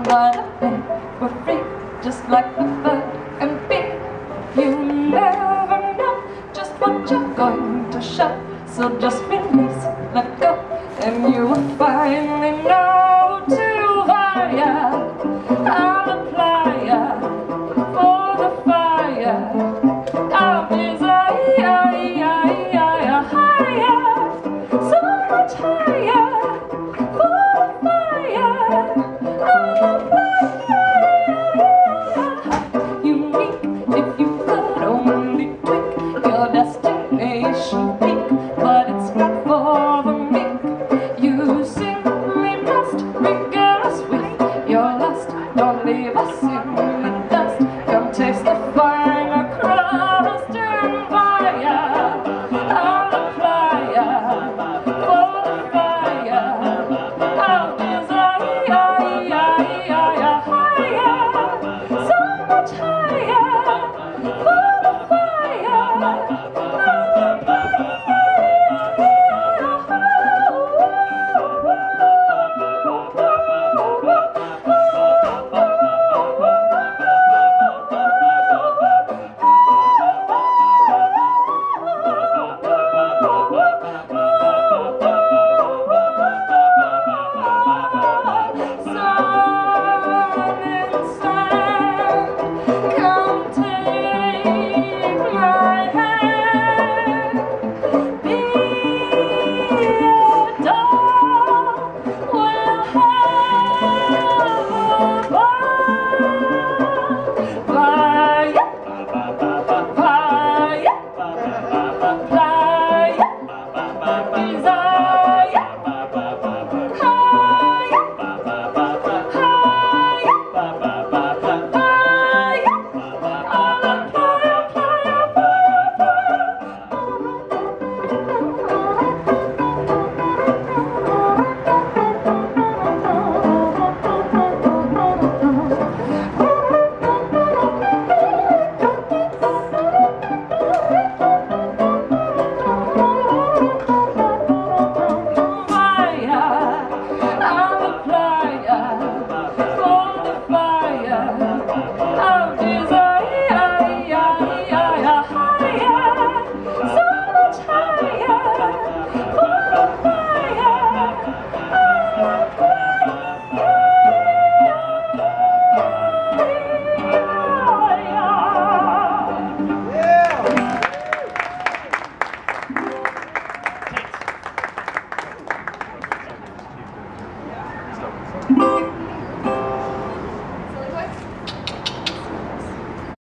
wide awake, we're free, just like the bird and bee. You never know just what you're going to show, so just release, let go, and you will finally know to Vaya, I'm the Playa, for the fire of desire, higher, so much higher, for the fire of the Playa. Unique, if you could only tweak your destination peak, but it's not for the meek. You simply must regale us with your lust. Don't leave us in the dust. Come taste the finer crust and Vaya, on the Playa, for the fire of desire, higher, so much higher, for the fire of the Thanks.